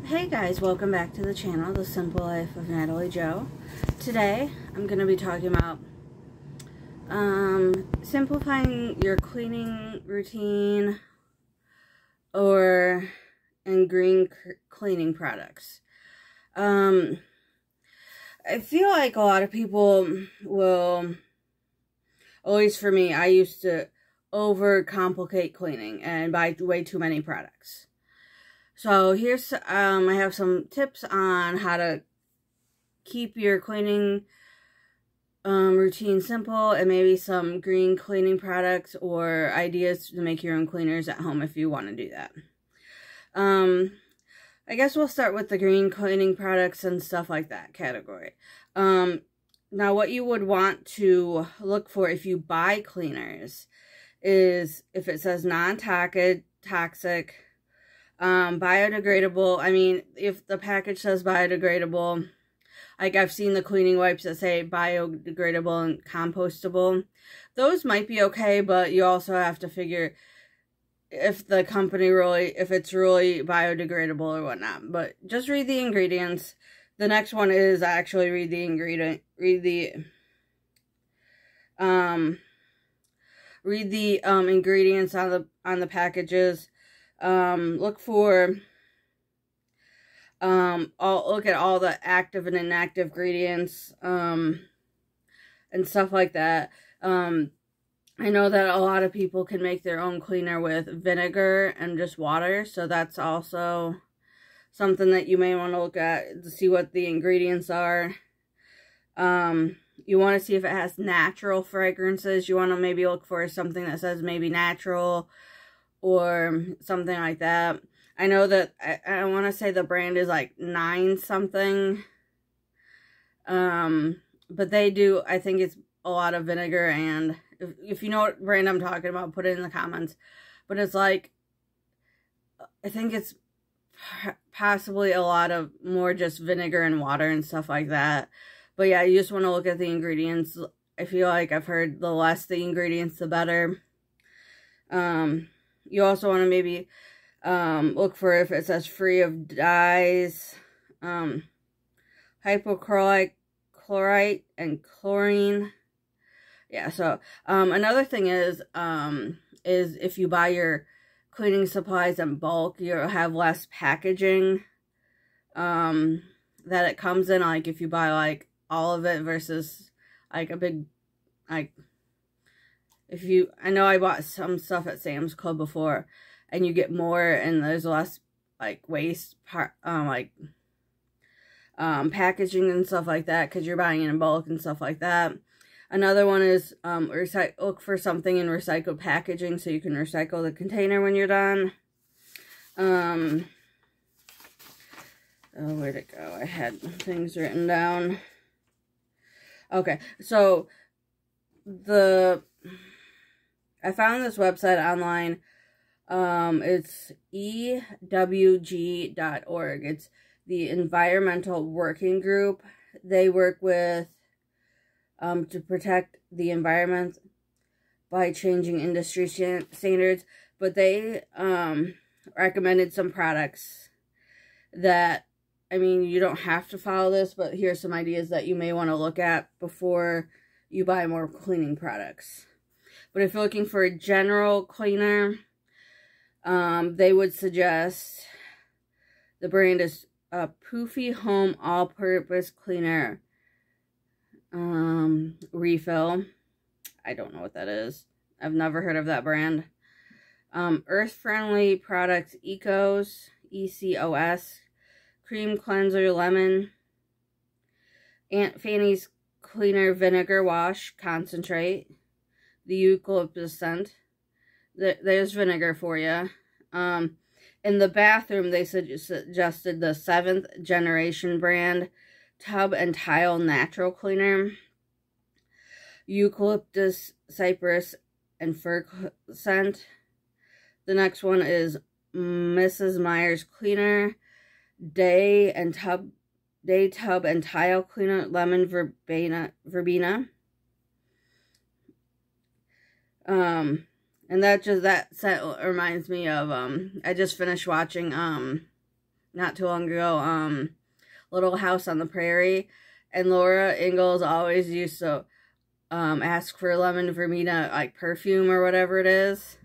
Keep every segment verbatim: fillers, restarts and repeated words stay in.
Hey guys, welcome back to the channel, The Simple Life of Natalie Jo. Today, I'm going to be talking about um, simplifying your cleaning routine or and green cleaning products. Um, I feel like a lot of people will, at least for me, I used to overcomplicate cleaning and buy way too many products. So here's, um, I have some tips on how to keep your cleaning um, routine simple, and maybe some green cleaning products or ideas to make your own cleaners at home if you want to do that. Um, I guess we'll start with the green cleaning products and stuff like that category. Um, now what you would want to look for if you buy cleaners is if it says non-toxic, toxic, Um, biodegradable. I mean, if the package says biodegradable, like I've seen the cleaning wipes that say biodegradable and compostable. Those might be okay, but you also have to figure if the company really, if it's really biodegradable or whatnot. But just read the ingredients. The next one is actually read the ingredient, read the, um, read the, um, ingredients on the, on the packages. Um, look for, um, all, look at all the active and inactive ingredients, um, and stuff like that. Um, I know that a lot of people can make their own cleaner with vinegar and just water, so that's also something that you may want to look at to see what the ingredients are. Um, you want to see if it has natural fragrances. You want to maybe look for something that says maybe natural, or something like that. I know that, I, I want to say the brand is like nine something. Um, but they do, I think it's a lot of vinegar, and if, if you know what brand I'm talking about, put it in the comments. But it's like, I think it's possibly a lot of more just vinegar and water and stuff like that. But yeah, you just want to look at the ingredients. I feel like I've heard the less the ingredients, the better. Um... You also want to maybe um, look for if it says free of dyes, um, hypochlorite, chlorite, and chlorine. Yeah, so um, another thing is, um, is if you buy your cleaning supplies in bulk, you'll have less packaging um, that it comes in. Like if you buy like all of it versus like a big, like, If you, I know I bought some stuff at Sam's Club before, and you get more, and there's less, like, waste, part, um, like, um, packaging and stuff like that, because you're buying it in bulk and stuff like that. Another one is, um, recycle, look for something in recycled packaging, so you can recycle the container when you're done. Um, oh, where'd it go? I had things written down. Okay, so, the... I found this website online. Um, it's E W G dot org. It's the Environmental Working Group. They work with, um, to protect the environment by changing industry standards. But they, um, recommended some products that, I mean, you don't have to follow this, but here's some ideas that you may want to look at before you buy more cleaning products. But if you're looking for a general cleaner, um, they would suggest the brand is a Poofy Home All-Purpose Cleaner um, Refill. I don't know what that is. I've never heard of that brand. Um, Earth-Friendly Products Ecos, E C O S. Cream Cleanser Lemon. Aunt Fanny's Cleaner Vinegar Wash Concentrate. The eucalyptus scent. There's vinegar for you. Um, in the bathroom, they suggested the seventh generation brand Tub and Tile Natural Cleaner. Eucalyptus, cypress, and fir scent. The next one is Missus Meyer's Cleaner Day and Tub Day Tub and Tile Cleaner Lemon Verbena. Verbena. Um, and that just, that set reminds me of, um, I just finished watching, um, not too long ago, um, Little House on the Prairie, and Laura Ingalls always used to um, ask for lemon verbena, like, perfume or whatever it is.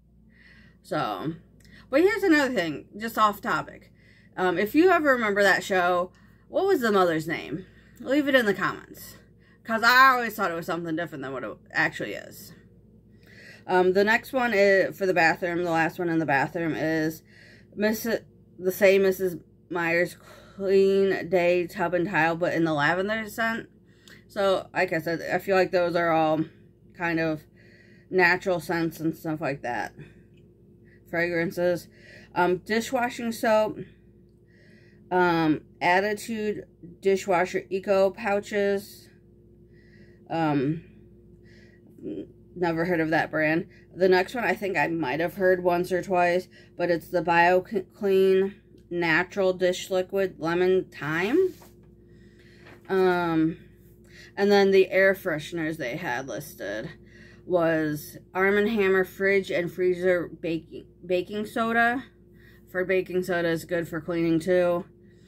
So, but here's another thing, just off topic. Um, if you ever remember that show, what was the mother's name? Leave it in the comments. Because I always thought it was something different than what it actually is. Um, the next one is, for the bathroom, the last one in the bathroom is Missus the same Missus Myers Clean Day Tub and Tile, but in the lavender scent. So, like I said, I feel like those are all kind of natural scents and stuff like that. Fragrances. Um, dishwashing soap. Um, Attitude Dishwasher Eco Pouches. Um, never heard of that brand. The next one I think I might have heard once or twice, but it's the BioClean Natural Dish Liquid Lemon Thyme. Um, and then the air fresheners they had listed was Arm and Hammer Fridge and Freezer Baking Baking Soda. For baking soda is good for cleaning too.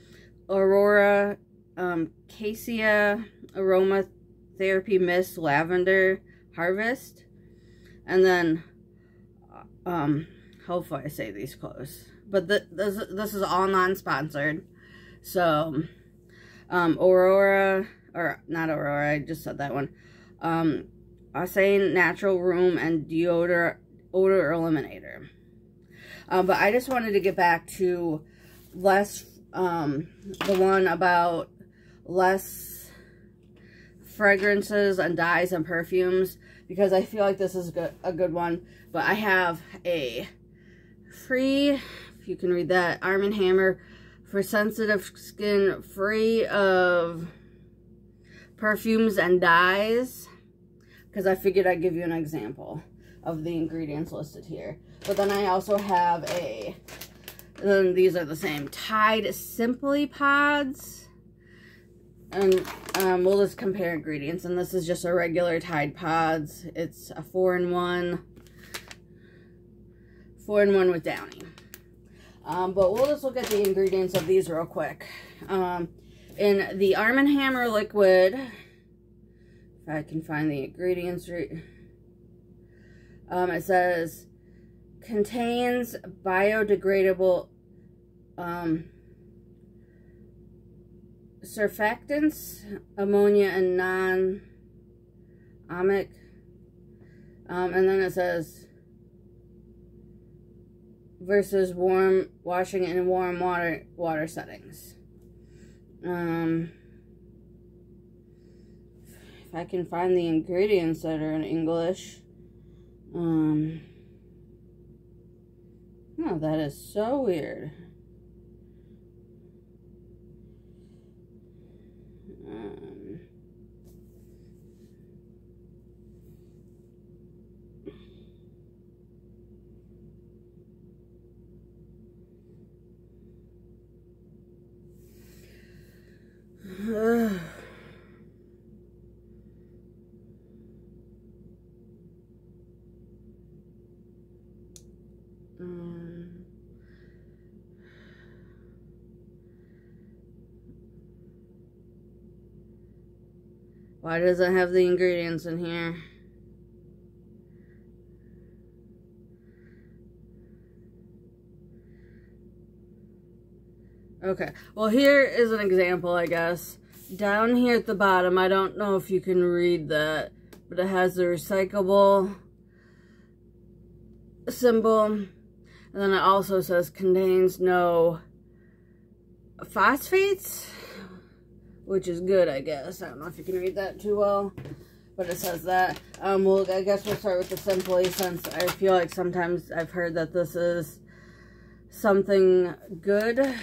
Aurora um, Cassia Aromatherapy Mist Lavender Harvest. And then, um, hopefully I say these close. But the, this, this is all non-sponsored. So, um, Aurora, or not Aurora, I just said that one. Um, Asane Natural Room and Deodor Odor Eliminator. Um, but I just wanted to get back to less, um, the one about less fragrances and dyes and perfumes, because I feel like this is good, a good one. But I have a free, if you can read that, Arm and Hammer for sensitive skin, free of perfumes and dyes, because I figured I'd give you an example of the ingredients listed here. But then I also have a, then these are the same, Tide Simply Pods. And um, we'll just compare ingredients. And this is just a regular Tide Pods. It's a four in one. four in one with Downy. Um, but we'll just look at the ingredients of these real quick. Um, in the Arm and Hammer liquid, if I can find the ingredients right, um, it says contains biodegradable um, surfactants, ammonia, and non-amic. Um, and then it says versus warm washing in warm water water settings. Um, if I can find the ingredients that are in English. Um, oh, that is so weird. Um, uh, um, why does it have the ingredients in here? Okay, well here is an example, I guess. Down here at the bottom, I don't know if you can read that, but it has the recyclable symbol. And then it also says contains no phosphates, which is good, I guess. I don't know if you can read that too well, but it says that. Um, well, I guess we'll start with the Simply, since I feel like sometimes I've heard that this is something good.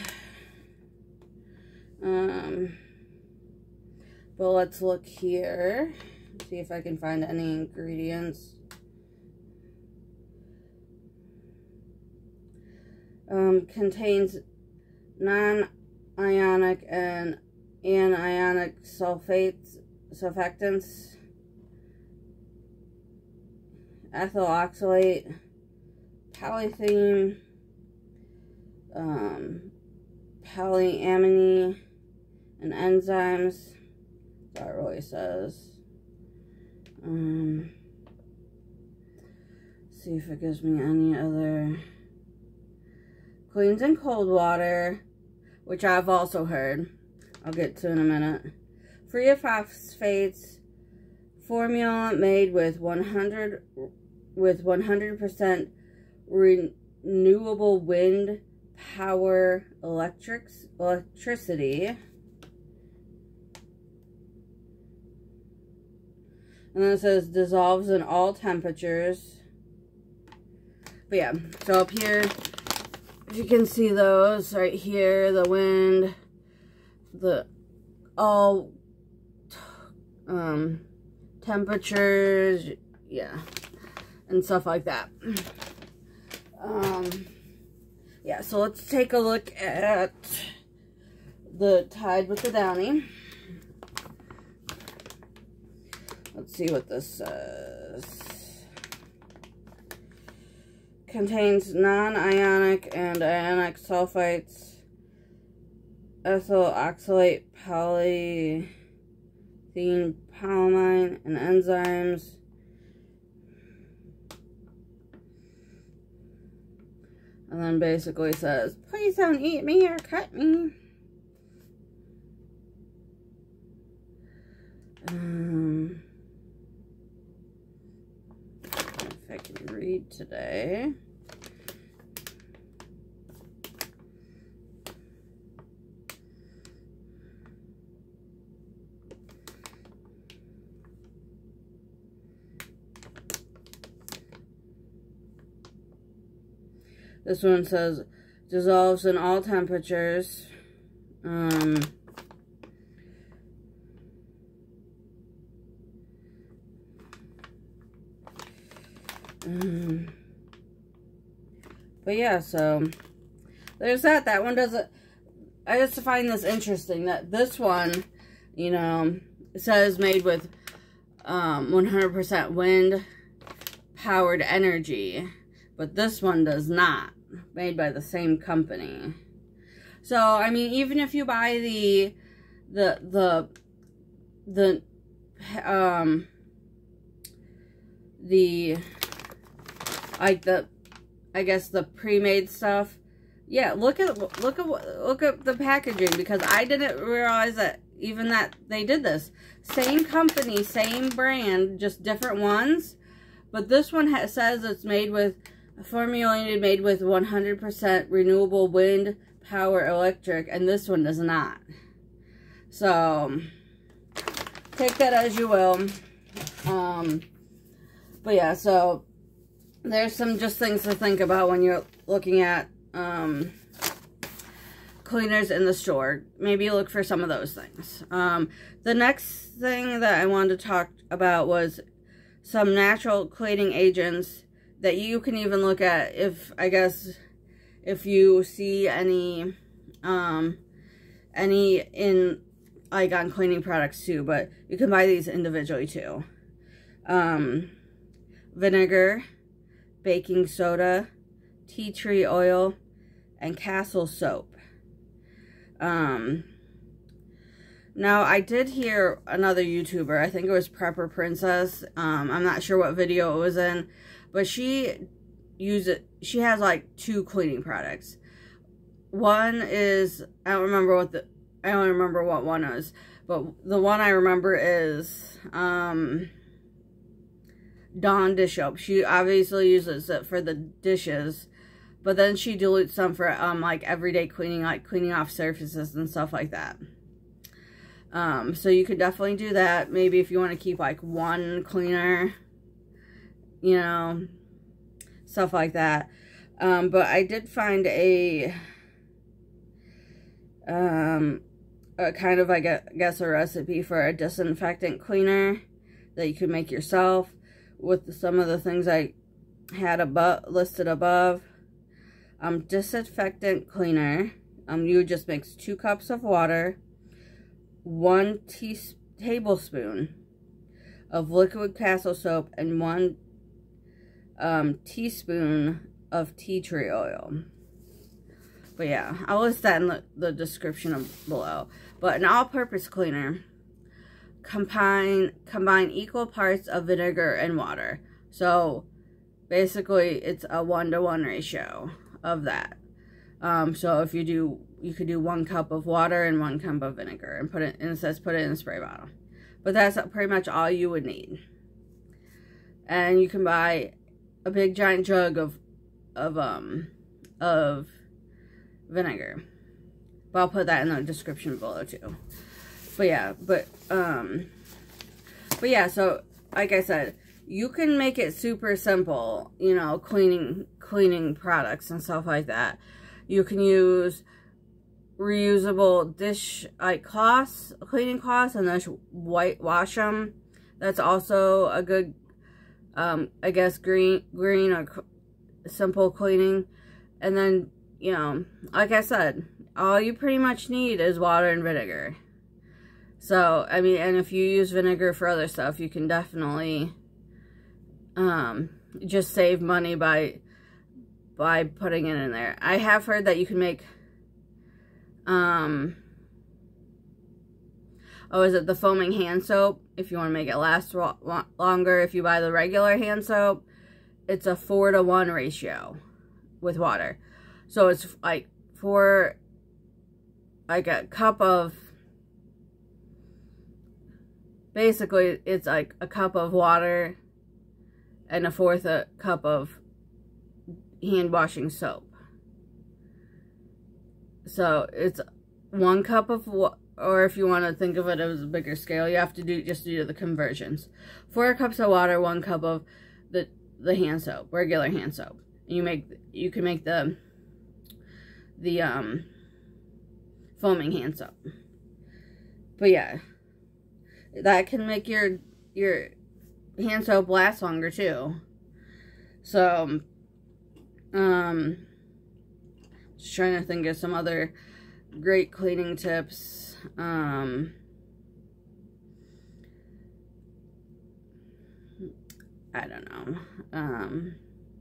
Um, but let's look here, see if I can find any ingredients. Um, contains non-ionic and anionic sulfates, surfactants, ethyl oxalate, polythene, um, polyamine and enzymes. That really says. Um, see if it gives me any other. Cleans in cold water, which I've also heard. I'll get to in a minute. Free of phosphates. Formula made with one hundred with one hundred percent renewable wind power electrics electricity. And then it says dissolves in all temperatures. But yeah, so up here, if you can see those right here, the wind, the all um, temperatures, yeah, and stuff like that. Um, yeah, so let's take a look at the Tide with the Downy. Let's see what this says. Contains non-ionic and ionic sulfites, ethyl oxalate, polyethylene polyamine, and enzymes. And then basically says, please don't eat me or cut me. Um, if I can read today. This one says, dissolves in all temperatures. Um, um, but yeah, so there's that. That one doesn't, I just find this interesting that this one, you know, says made with um, one hundred percent wind powered energy. But this one does not. Made by the same company. So, I mean, even if you buy the, the, the, the, um, the, like the, I guess the pre-made stuff. Yeah, look at, look at, look at the packaging, because I didn't realize that even that they did this. Same company, same brand, just different ones. But this one ha says it's made with, formulated made with one hundred percent renewable wind power electric, and this one does not. So take that as you will. Um, but yeah, so there's some just things to think about when you're looking at um, cleaners in the store. Maybe look for some of those things. Um, the next thing that I wanted to talk about was some natural cleaning agents that you can even look at if, I guess, if you see any, um, any in, like, on cleaning products too, but you can buy these individually too. Um, vinegar, baking soda, tea tree oil, and Castile soap. Um, now, I did hear another YouTuber, I think it was Prepper Princess, um, I'm not sure what video it was in, but she uses, she has like two cleaning products. One is, I don't remember what the, I don't remember what one is, but the one I remember is, um, Dawn dish soap. She obviously uses it for the dishes, but then she dilutes some for, um, like everyday cleaning, like cleaning off surfaces and stuff like that. Um, so you could definitely do that. Maybe if you want to keep like one cleaner, you know, stuff like that. Um, but I did find a, um, a kind of, I guess, a recipe for a disinfectant cleaner that you can make yourself with some of the things I had above, listed above. Um, disinfectant cleaner. Um, you would just mix two cups of water, one tea tablespoon of liquid Castile soap, and one um, teaspoon of tea tree oil. But yeah, I'll list that in the, the description below. But an all-purpose cleaner, combine, combine equal parts of vinegar and water. So basically, it's a one-to-one ratio of that. Um, so if you do, you could do one cup of water and one cup of vinegar, and put it, and it says put it in a spray bottle. But that's pretty much all you would need. And you can buy a big giant jug of, of, um, of vinegar. But I'll put that in the description below too. But yeah, but, um, but yeah, so, like I said, you can make it super simple, you know, cleaning, cleaning products and stuff like that. You can use reusable dish, like, cloths, cleaning cloths, and just whitewash them. That's also a good, um, I guess, green, green or simple cleaning. And then, you know, like I said, all you pretty much need is water and vinegar. So, I mean, and if you use vinegar for other stuff, you can definitely, um, just save money by, by putting it in there. I have heard that you can make, um, oh, is it the foaming hand soap? If you want to make it last longer, if you buy the regular hand soap, it's a four to one ratio with water. So it's like for like a cup of, basically it's like a cup of water and a fourth a cup of hand washing soap. So it's one cup of, or if you want to think of it as a bigger scale, you have to do just do the conversions. Four cups of water, one cup of the the hand soap, regular hand soap. You make you can make the the um foaming hand soap. But yeah, that can make your your hand soap last longer too. So um just trying to think of some other great cleaning tips. Um, I don't know. Um,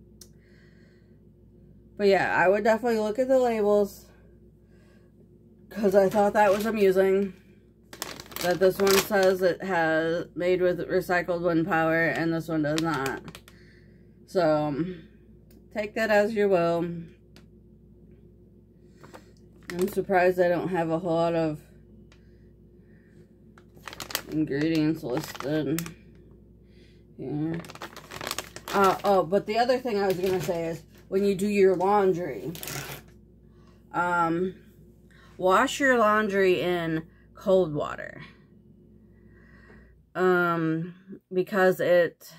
but yeah, I would definitely look at the labels, because I thought that was amusing. That this one says it has made with recycled wind power, and this one does not. So, take that as you will. I'm surprised I don't have a whole lot of ingredients listed here. Uh, oh, but the other thing I was going to say is, when you do your laundry, um, wash your laundry in cold water. Um, because it,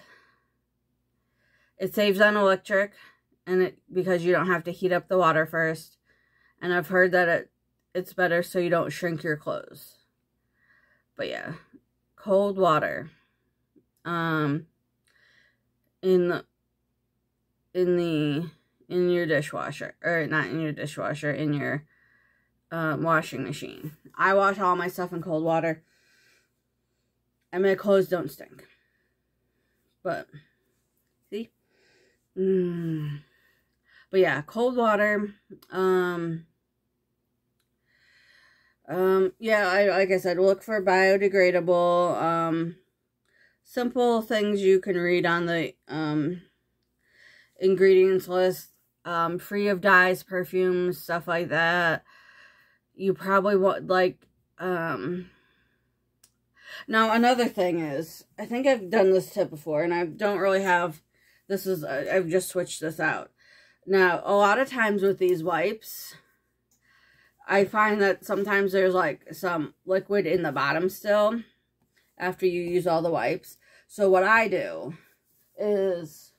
it saves on electric, and it, because you don't have to heat up the water first. And I've heard that it it's better so you don't shrink your clothes. But yeah, cold water. Um in the in the in your dishwasher, or not in your dishwasher, in your um, washing machine. I wash all my stuff in cold water, and my clothes don't stink. But see, mm. But yeah, cold water. Um, um, yeah, I, like I said, look for biodegradable, um, simple things you can read on the, um, ingredients list. Um, free of dyes, perfumes, stuff like that. You probably want, like, um, now another thing is, I think I've done this tip before, and I don't really have, this is, I've just switched this out. Now, a lot of times with these wipes, I find that sometimes there's like some liquid in the bottom still after you use all the wipes. So what I do is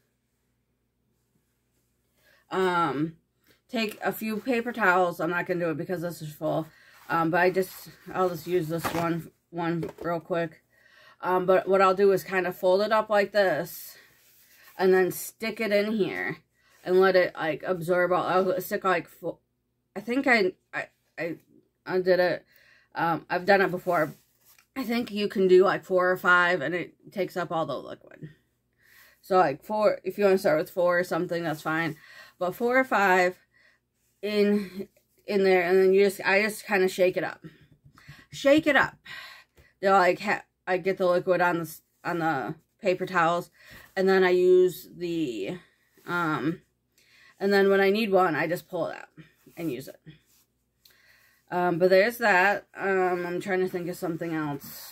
um, take a few paper towels. I'm not going to do it because this is full. Um, but I just, I'll just use this one, one real quick. Um, but what I'll do is kind of fold it up like this and then stick it in here. And let it, like, absorb all, I'll stick, like, full, I think I, I, I, I did it, um, I've done it before. I think you can do, like, four or five, and it takes up all the liquid. So, like, four, if you want to start with four or something, that's fine. But four or five in, in there, and then you just, I just kind of shake it up. Shake it up. They're like, ha I get the liquid on the, on the paper towels, and then I use the, um, and then when I need one, I just pull it out and use it. Um, but there's that. Um, I'm trying to think of something else.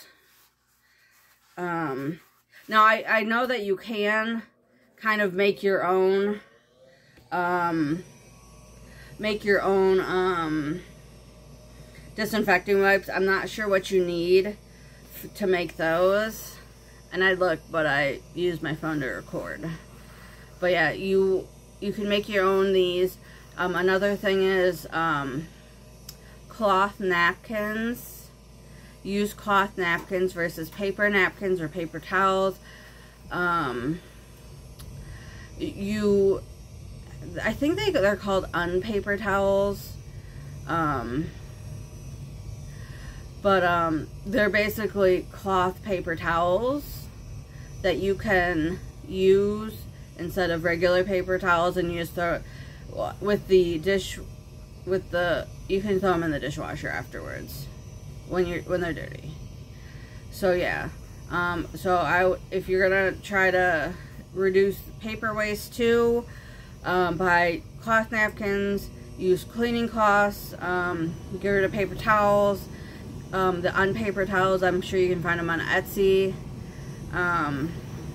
Um, now, I, I know that you can kind of make your own, um, make your own, um, disinfecting wipes. I'm not sure what you need f to make those. And I looked, but I used my phone to record. But yeah, you, you can make your own these. Um, another thing is, um... cloth napkins. Use cloth napkins versus paper napkins or paper towels. Um, you, I think they, they're called unpaper towels. Um, but um, they're basically cloth paper towels that you can use instead of regular paper towels, and you just throw it with the dish, with the, you can throw them in the dishwasher afterwards when you're, when they're dirty. So yeah, um, so I, if you're gonna try to reduce paper waste too, um, buy cloth napkins, use cleaning cloths, um, get rid of paper towels. Um, the unpaper towels, I'm sure you can find them on Etsy. Um,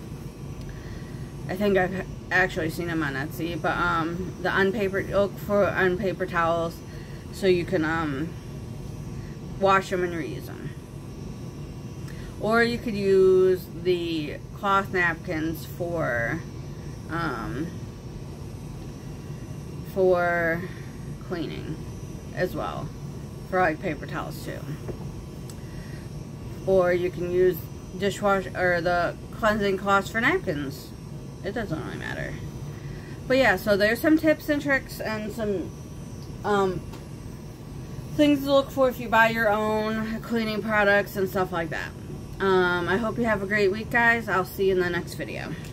I think I've actually seen them on Etsy, but um, the unpaper, look for unpaper towels so you can um, wash them and reuse them. Or you could use the cloth napkins for um, for cleaning as well, for like paper towels too. Or you can use dishwash or the cleansing cloths for napkins. It doesn't really matter. But yeah, so there's some tips and tricks and some um, things to look for if you buy your own cleaning products and stuff like that. Um, I hope you have a great week, guys. I'll see you in the next video.